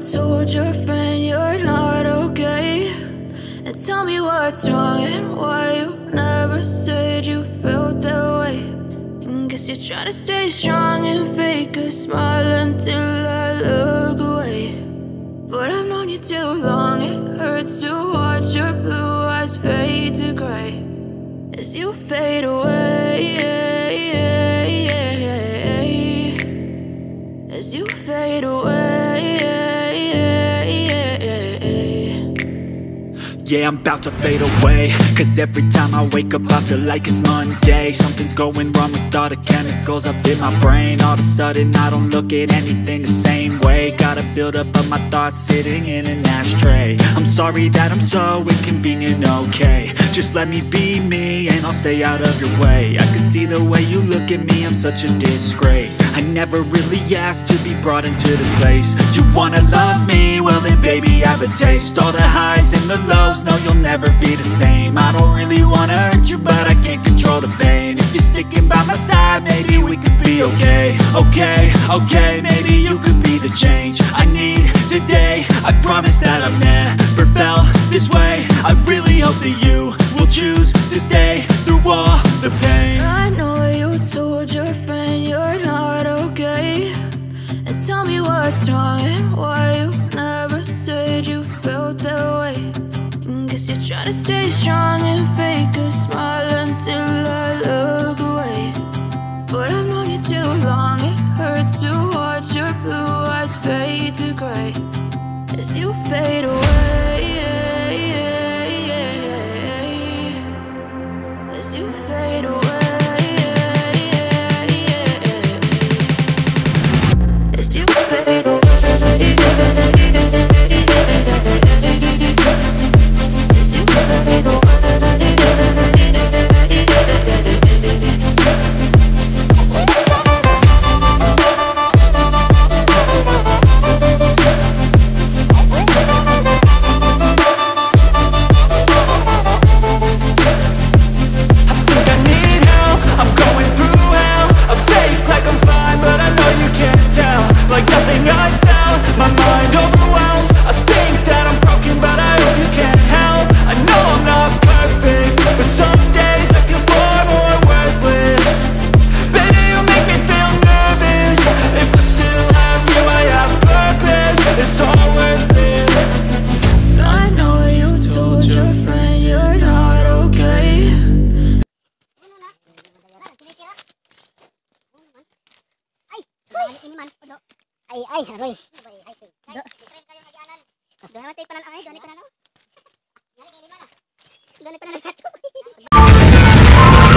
told your friend you're not okay, and tell me what's wrong and why you never said you felt that way. And guess you're trying to stay strong and fake a smile until I look away. But I've known you too long, it hurts to watch your blue eyes fade to gray as you fade away, as you fade away. Yeah, I'm about to fade away, cause every time I wake up I feel like it's Monday. Something's going wrong with all the chemicals up in my brain. All of a sudden I don't look at anything the same way. Gotta build up of my thoughts sitting in an ashtray. I'm sorry that I'm so inconvenient, okay. Just let me be me and I'll stay out of your way. I can see the way you look at me, I'm such a disgrace. I never really asked to be brought into this place. You wanna love me? Well then baby, have a taste. All the highs and the lows, no, you'll never be the same. I don't really wanna hurt you, but I can't control the pain. If you're sticking by my side, maybe we could be okay. Okay, maybe you could be the change I need today. I promise that I've never felt this way. I really hope that you will choose to stay through all the pain. I know you told your friend you're not okay, and tell me what's wrong and why you never said you felt that way. Guess you're trying to stay strong and fake a smile until I look away. But I've known you too long, it hurts to watch your blue eyes fade to gray as you fade away, as you fade away, as you fade away. Ay, aroy. Mas doon naman tayo panan ay, doon panan. Doon panan nato.